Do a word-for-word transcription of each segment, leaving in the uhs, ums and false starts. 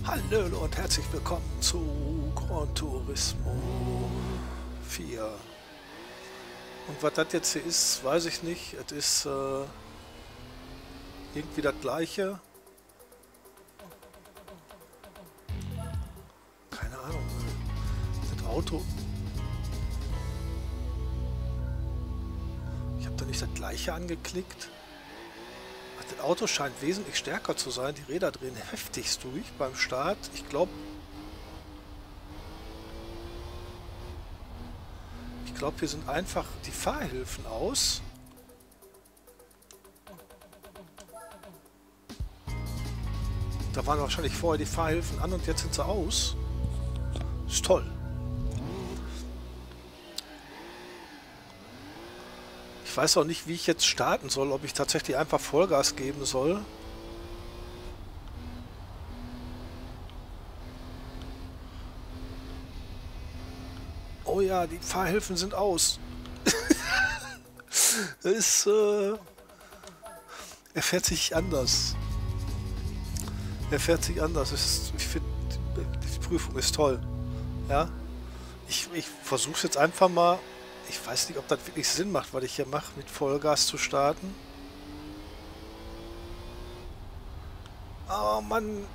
Hallo und herzlich willkommen zu Gran Turismo vier. Und was das jetzt hier ist, weiß ich nicht. Es ist äh, irgendwie das gleiche. Keine Ahnung. Das Auto... Ich habe da nicht das gleiche angeklickt. Das Auto scheint wesentlich stärker zu sein. Die Räder drehen heftigst durch beim Start. Ich glaube... Ich glaube, hier sind einfach die Fahrhilfen aus. Da waren wahrscheinlich vorher die Fahrhilfen an und jetzt sind sie aus. Ist toll. Ich weiß auch nicht, wie ich jetzt starten soll, ob ich tatsächlich einfach Vollgas geben soll. Oh ja, die Fahrhilfen sind aus. Das ist, äh, er fährt sich anders. Er fährt sich anders. Es ist, ich finde, die Prüfung ist toll. Ja, ich, ich versuche es jetzt einfach mal. Ich weiß nicht, ob das wirklich Sinn macht, was ich hier mache, mit Vollgas zu starten. Oh Mann.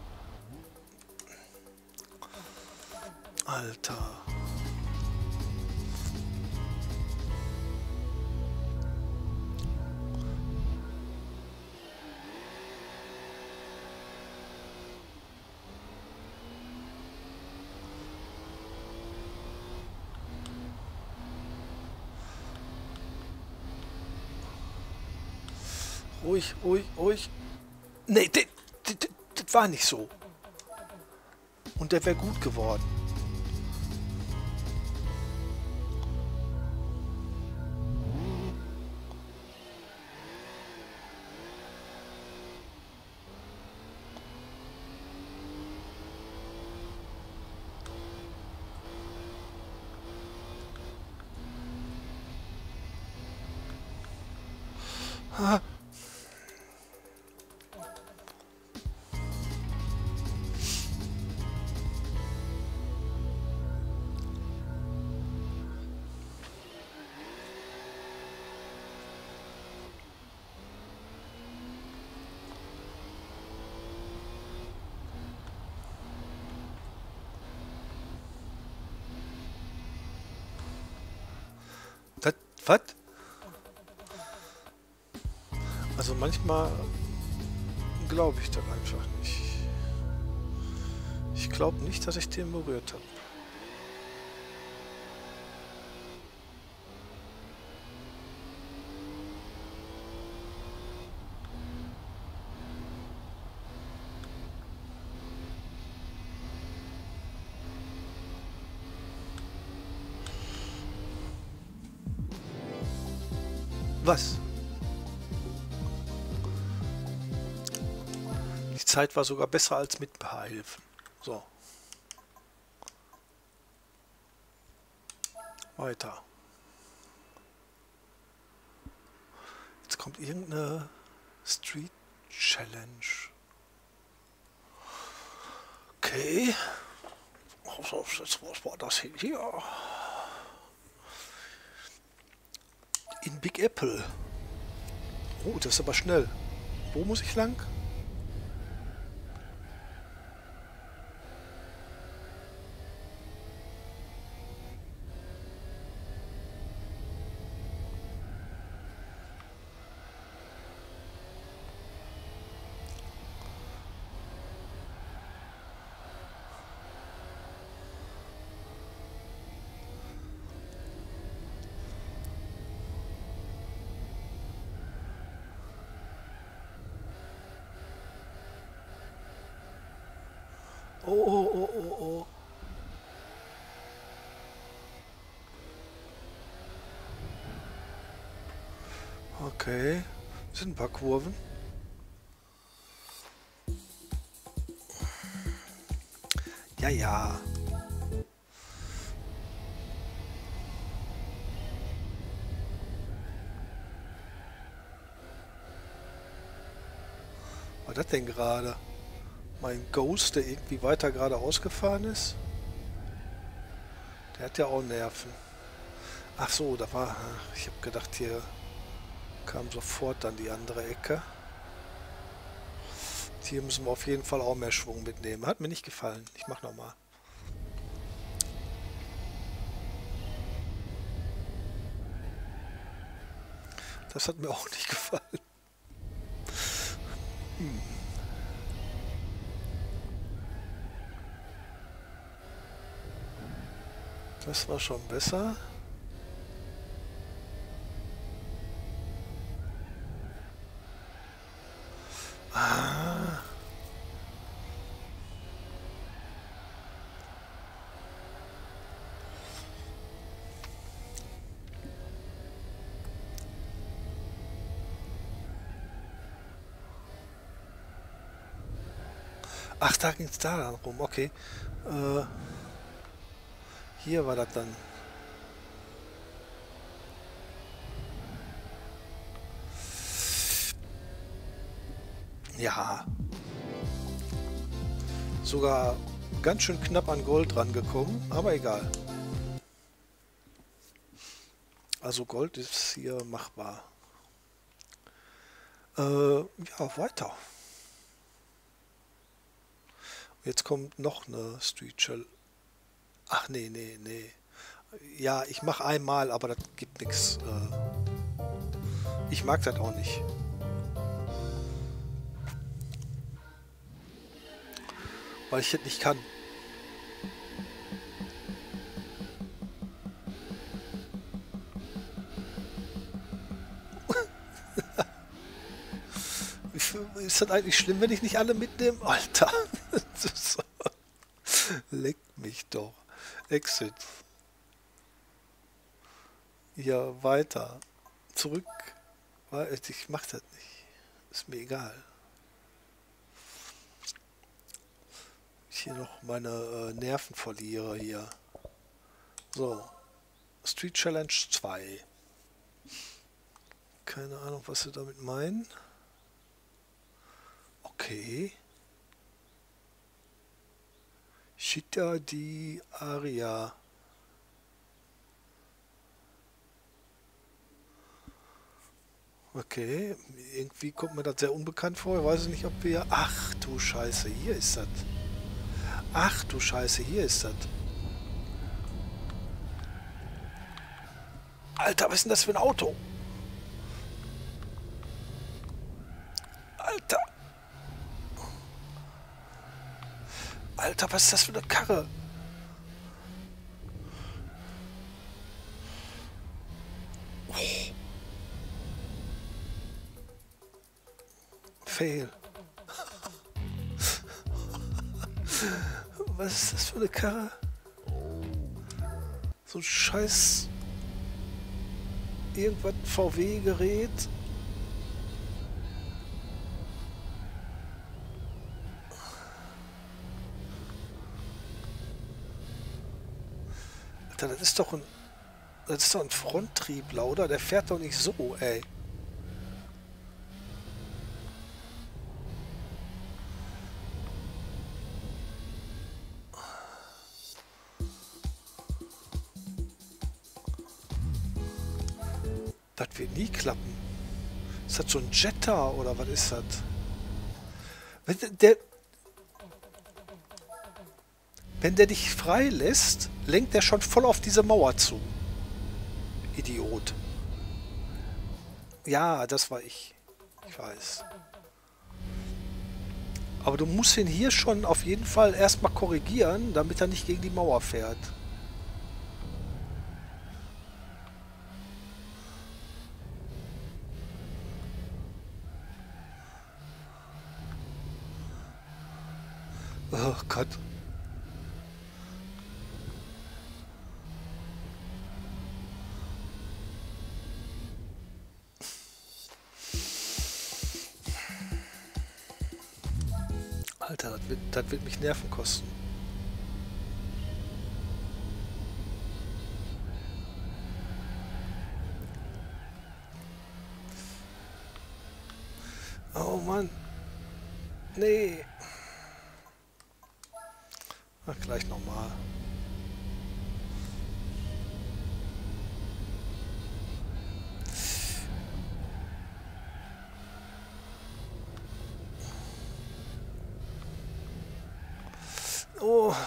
Alter. Ruhig, ruhig, ruhig. Nee, das war nicht so. Und der wäre gut geworden. Ha. Das, was? Also manchmal glaube ich das einfach nicht. Ich glaube nicht, dass ich den berührt habe. Was? Die Zeit war sogar besser als mit Beihilfen. So. Weiter. Jetzt kommt irgendeine Street Challenge. Okay. Was war das hier? In Big Apple. Oh, das ist aber schnell. Wo muss ich lang? Oh, oh, oh, oh, oh. Okay. Das sind ein paar Kurven. Ja, ja. Was war das denn gerade? Mein Ghost, der irgendwie weiter geradeaus gefahren ist. Der hat ja auch Nerven. Ach so, da war... Ich habe gedacht, hier kam sofort dann die andere Ecke. Hier müssen wir auf jeden Fall auch mehr Schwung mitnehmen. Hat mir nicht gefallen. Ich mach nochmal. Das hat mir auch nicht gefallen. Hm. Das war schon besser. Ah. Ach, da ging es da dann rum. Okay. Äh, hier war das dann. Ja. Sogar ganz schön knapp an Gold rangekommen, aber egal. Also Gold ist hier machbar. Äh, ja, weiter. Jetzt kommt noch eine Street Challenge. Ach nee, nee, nee. Ja, ich mache einmal, aber das gibt nichts. Äh, ich mag das auch nicht. Weil ich das nicht kann. Ist das eigentlich schlimm, wenn ich nicht alle mitnehme? Alter. Leck mich doch. Exit. Ja, weiter. Zurück. Ich mach das nicht. Ist mir egal. Ich hier noch meine äh, Nerven verliere hier. So. Street Challenge zwei. Keine Ahnung, was sie damit meinen. Okay. Città di Aria. Okay, irgendwie kommt mir das sehr unbekannt vor. Ich weiß nicht, ob wir... Ach du Scheiße, hier ist das. Ach du Scheiße, hier ist das. Alter, was ist denn das für ein Auto? Alter. Alter, was ist das für eine Karre? Oh. Fail. Was ist das für eine Karre? So ein scheiß... Irgendwas V W-Gerät. Alter, das ist doch ein... Das ist doch ein Fronttriebler, der fährt doch nicht so, ey. Das wird nie klappen. Ist das so ein Jetta oder was ist das? Wenn der, wenn der dich frei lässt, lenkt der schon voll auf diese Mauer zu. Idiot. Ja, das war ich. Ich weiß. Aber du musst ihn hier schon auf jeden Fall erstmal korrigieren, damit er nicht gegen die Mauer fährt. Oh Gott. Alter, das wird, das wird mich Nerven kosten. Oh Mann. Nee. Ach, gleich nochmal. Oh.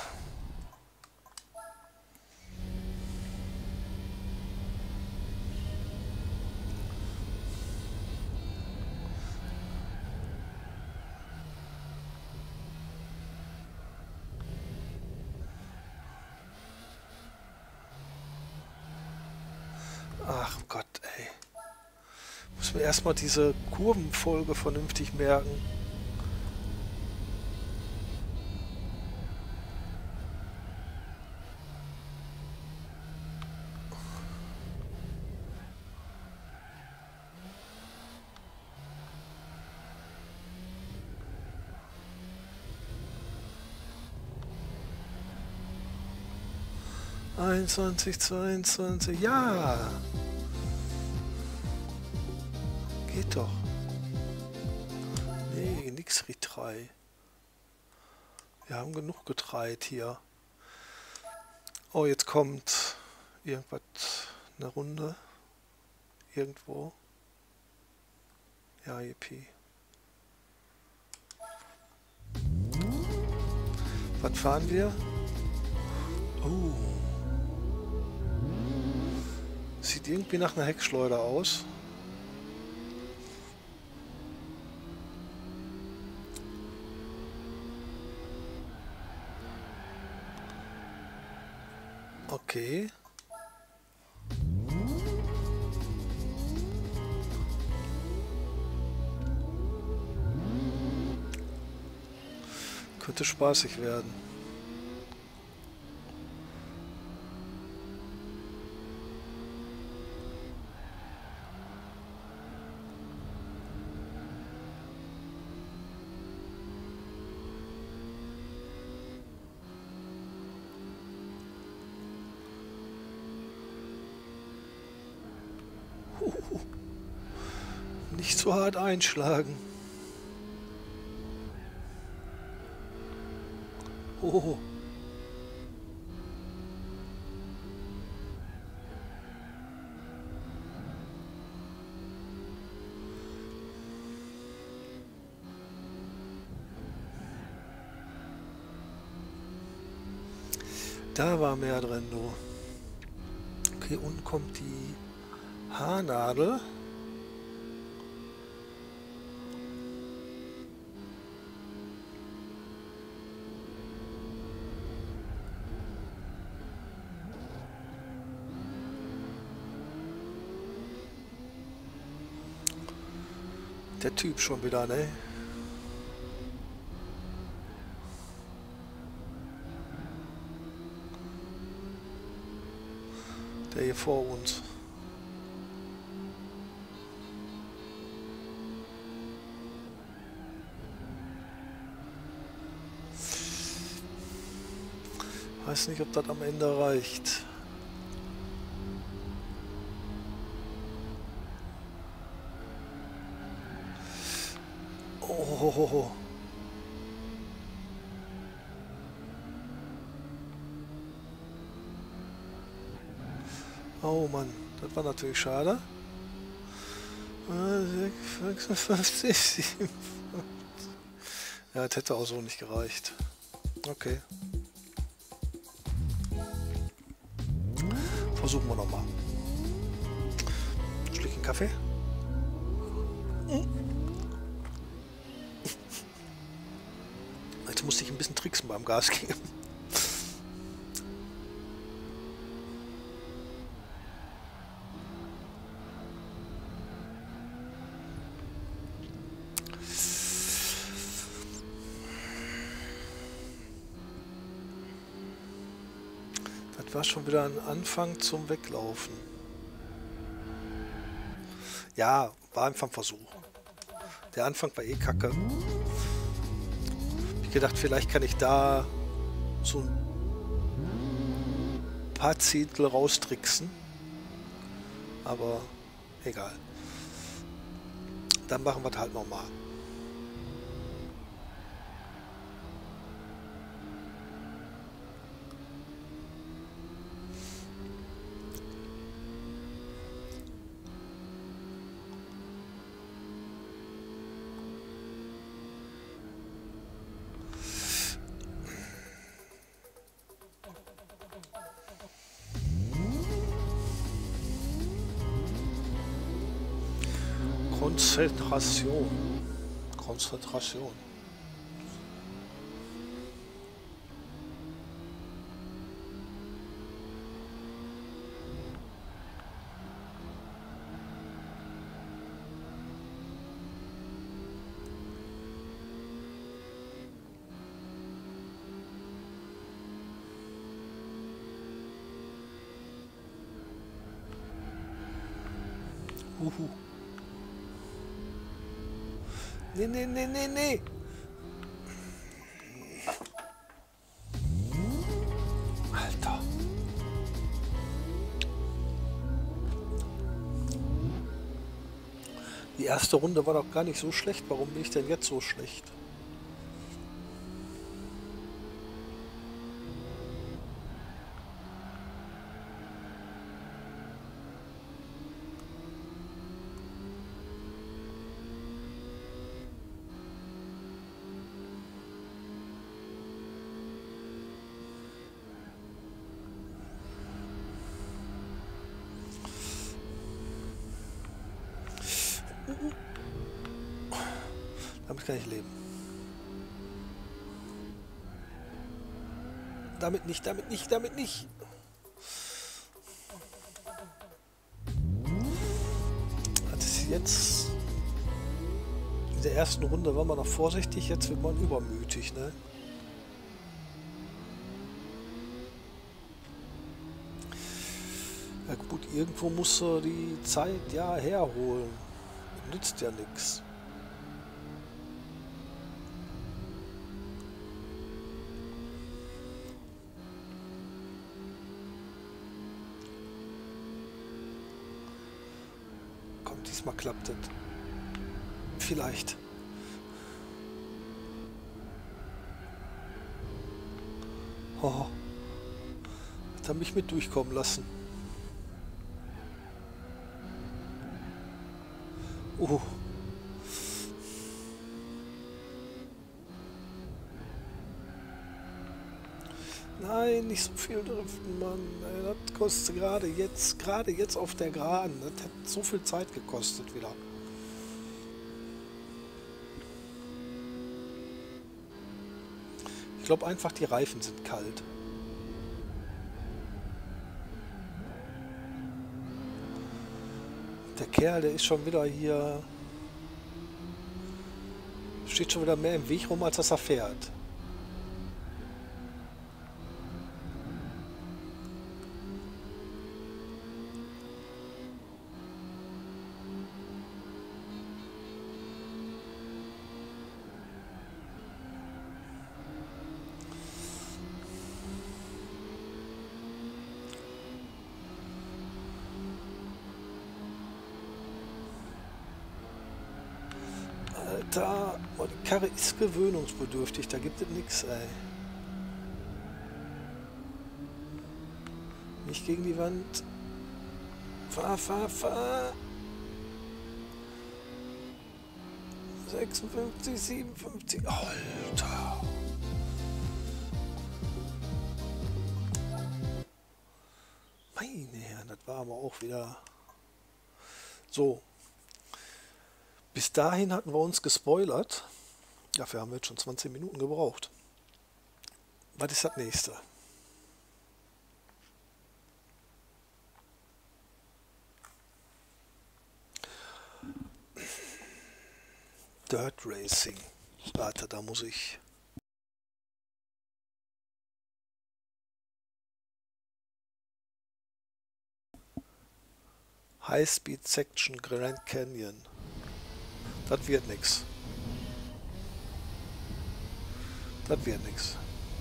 Ach Gott, ey. Muss mir erstmal diese Kurvenfolge vernünftig merken. einundzwanzig, zweiundzwanzig, ja! Geht doch. Nee, nix Retry. Wir haben genug Getreid hier. Oh, jetzt kommt irgendwas, eine Runde. Irgendwo. Ja, yippie. Was fahren wir? Oh. Sieht irgendwie nach einer Heckschleuder aus. Okay. Könnte spaßig werden. Nicht so hart einschlagen. Oh. Da war mehr drin, du. Okay, unten kommt die Haarnadel. Der Typ schon wieder, ne? Der hier vor uns. Weiß nicht, ob das am Ende reicht. Oh. Oh Mann, das war natürlich schade. sechsundfünfzig. Ja, das hätte auch so nicht gereicht. Okay. Versuchen wir nochmal. Ein Stückchen Kaffee. Jetzt musste ich ein bisschen tricksen beim Gas geben. Das war schon wieder ein Anfang zum Weglaufen. Ja, war einfach ein Versuch. Der Anfang war eh kacke. Ich gedacht, vielleicht kann ich da so ein paar Zehntel raustricksen. Aber egal. Dann machen wir es halt nochmal. Konzentration. Konzentration. Uhu. Nee, nee, nee, nee, nee. Alter. Die erste Runde war doch gar nicht so schlecht. Warum bin ich denn jetzt so schlecht? Damit kann ich leben. Damit nicht, damit nicht, damit nicht. Das ist jetzt... In der ersten Runde war man noch vorsichtig, jetzt wird man übermütig, ne? Ja gut, irgendwo muss er die Zeit ja herholen. Nützt ja nichts. Komm, diesmal klappt das. Vielleicht. Oh. Hat er mich mit durchkommen lassen. Oh. Nein, nicht so viel driften, Mann. Das kostet gerade jetzt, gerade jetzt auf der Geraden. Das hat so viel Zeit gekostet wieder. Ich glaube einfach, die Reifen sind kalt. Der Kerl, der ist schon wieder hier... Steht schon wieder mehr im Weg rum, als dass er fährt. Alter, oh, die Karre ist gewöhnungsbedürftig, da gibt es nichts, ey. Nicht gegen die Wand. Fahr, fahr, fahr. sechsundfünfzig, siebenundfünfzig. Alter. Meine Herren, das war aber auch wieder... So. Bis dahin hatten wir uns gespoilert. Dafür haben wir jetzt schon zwanzig Minuten gebraucht. Was ist das nächste? Dirt Racing. Warte, da muss ich... High Speed Section Grand Canyon. Das wird nix. Das wird nix.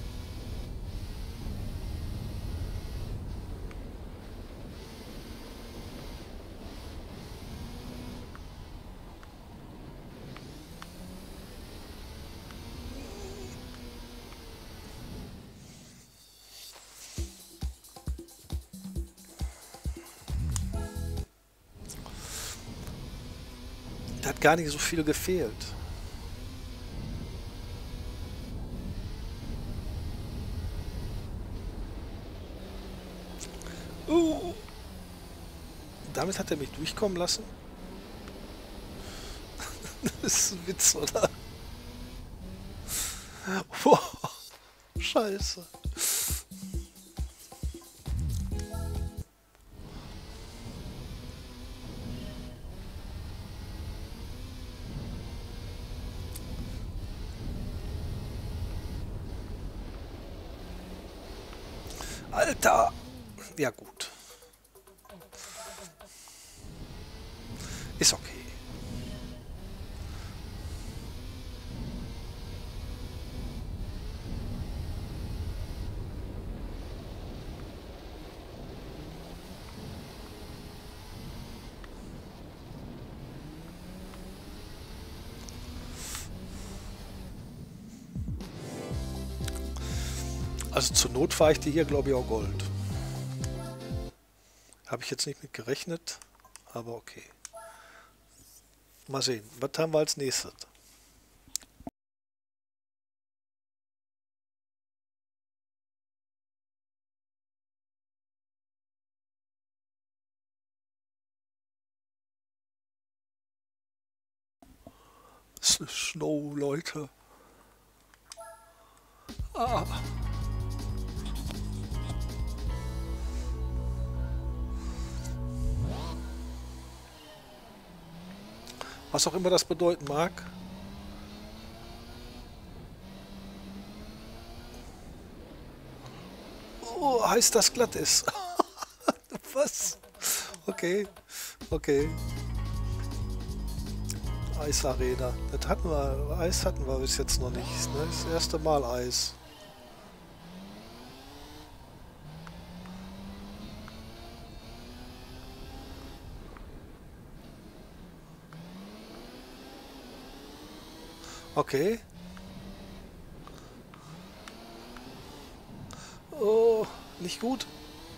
Da hat gar nicht so viel gefehlt. Uh. Damit hat er mich durchkommen lassen. ist ein Witz, oder? Boah, scheiße. Alter! Ja gut. Ist okay. Also zur Not fahre ich dir hier, glaube ich, auch Gold. Habe ich jetzt nicht mit gerechnet, aber okay. Mal sehen, was haben wir als nächstes? Snow, Leute. Ah. Was auch immer das bedeuten mag. Oh, heißt das glatt ist. Was? Okay, okay. Eisarena. Das hatten wir, Eis hatten wir bis jetzt noch nicht. Ne? Das erste Mal Eis. Okay. Oh, nicht gut.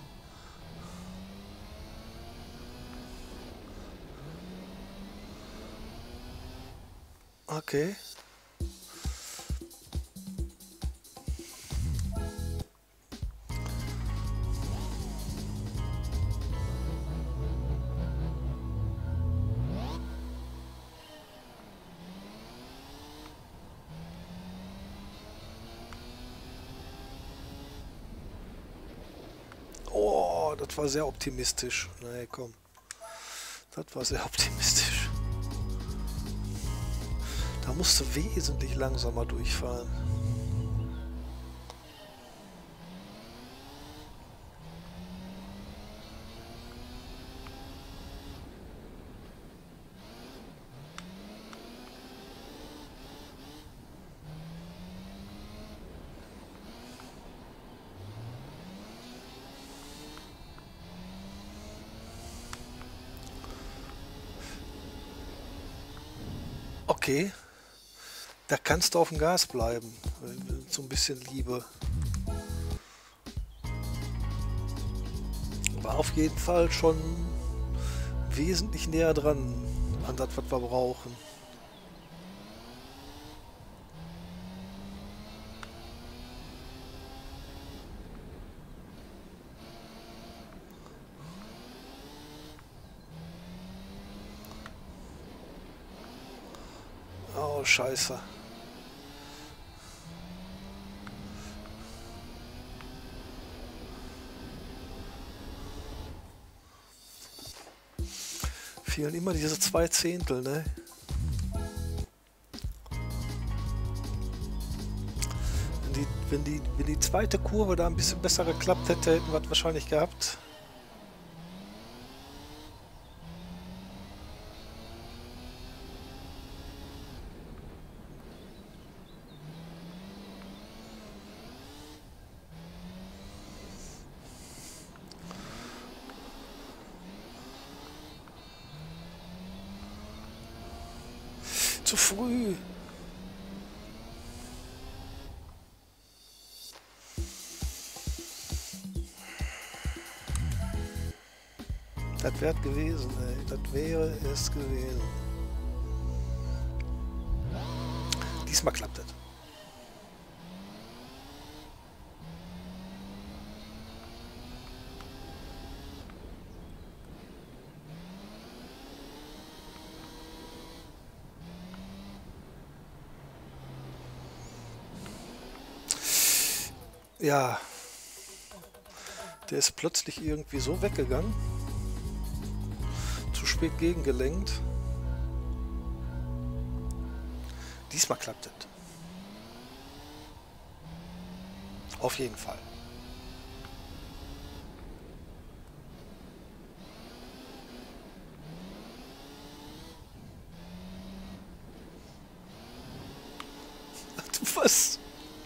Okay. Oh, das war sehr optimistisch. Nee, komm. Das war sehr optimistisch. Da musst du wesentlich langsamer durchfahren. Okay. Da kannst du auf dem Gas bleiben. So ein bisschen Liebe. War auf jeden Fall schon wesentlich näher dran an das, was wir brauchen. Oh, scheiße. Fehlen immer diese zwei Zehntel, ne? Wenn die, wenn die, wenn die zweite Kurve da ein bisschen besser geklappt hätte, hätten wir es wahrscheinlich gehabt. Zu früh. Das wäre gewesen, ey. Das wäre es gewesen. Diesmal klappt das. Ja, der ist plötzlich irgendwie so weggegangen. Zu spät gegengelenkt. Diesmal klappt es. Auf jeden Fall. Was?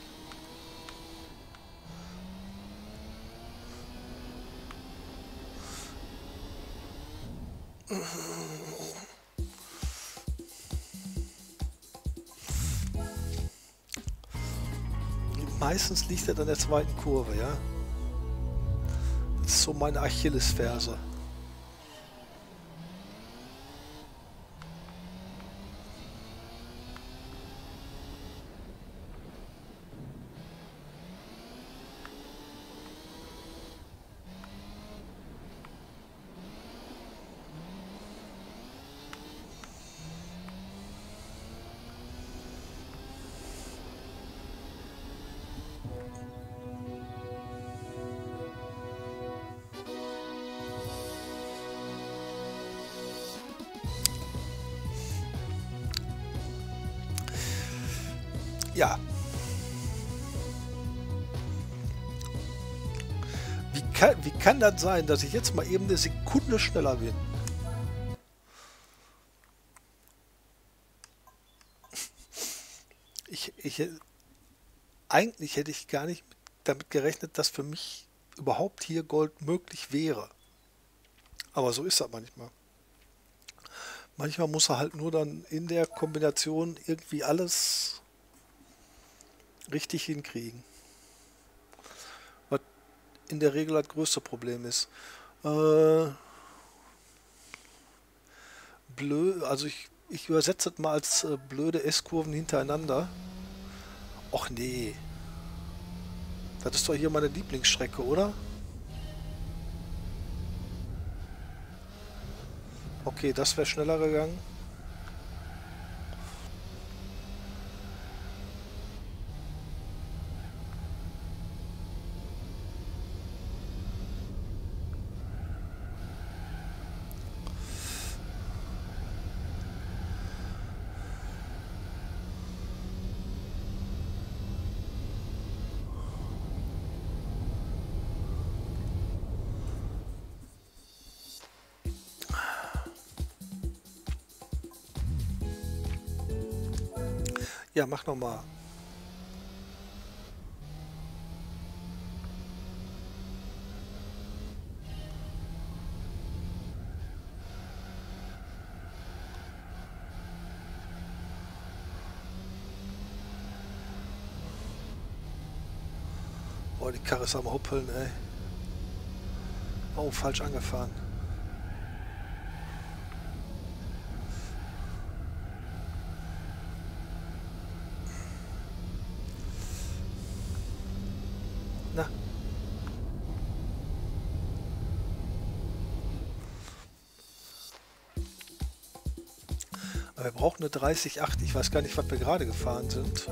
Meistens liegt er an der zweiten Kurve, ja. Das ist so meine Achillesferse. Ja. Wie kann, wie kann das sein, dass ich jetzt mal eben eine Sekunde schneller bin? Ich, ich, eigentlich hätte ich gar nicht damit gerechnet, dass für mich überhaupt hier Gold möglich wäre. Aber so ist das manchmal. Manchmal muss er halt nur dann in der Kombination irgendwie alles richtig hinkriegen. Was in der Regel das größte Problem ist. Äh, blöd, also ich, ich übersetze das mal als äh, blöde S-Kurven hintereinander. Och nee. Das ist doch hier meine Lieblingsstrecke, oder? Okay, das wäre schneller gegangen. Ja, mach noch mal. Boah, die Karre ist am Hoppeln, ey. Oh, falsch angefahren. Na. Aber wir brauchen eine dreißig Komma acht. Ich weiß gar nicht, was wir gerade gefahren sind.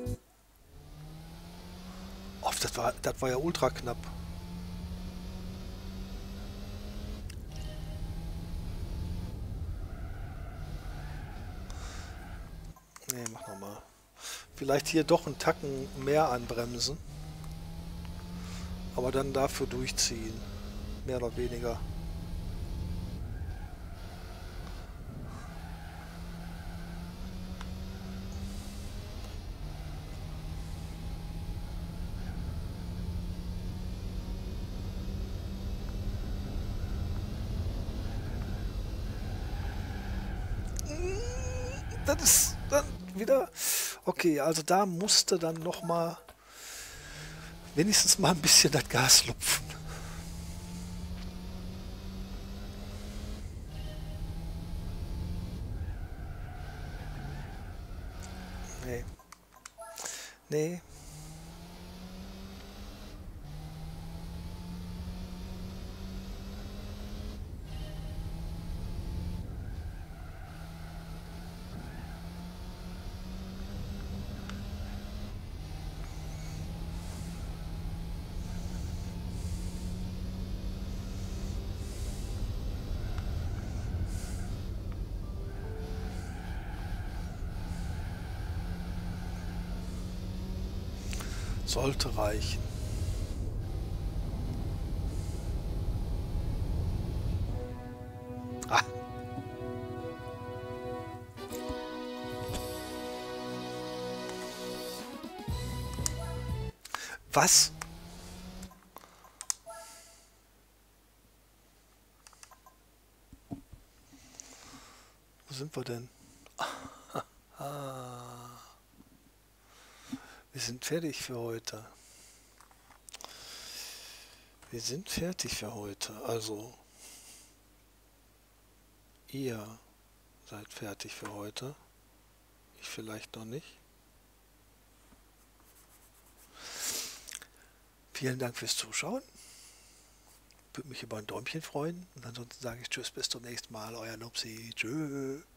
Oh, das war, das war ja ultra knapp. Nee, mach noch mal. Vielleicht hier doch einen Tacken mehr anbremsen. Aber dann dafür durchziehen. Mehr oder weniger. Das ist dann wieder... Okay, also da musste dann noch mal wenigstens mal ein bisschen das Gas lupfen. Nee. Nee. sollte reichen. Ah. Was? Wo sind wir denn? Ah. Wir sind fertig für heute. Wir sind fertig für heute. Also, ihr seid fertig für heute. Ich vielleicht noch nicht. Vielen Dank fürs Zuschauen. Würde mich über ein Däumchen freuen. Und ansonsten sage ich Tschüss, bis zum nächsten Mal. Euer Nupsi. Tschüss.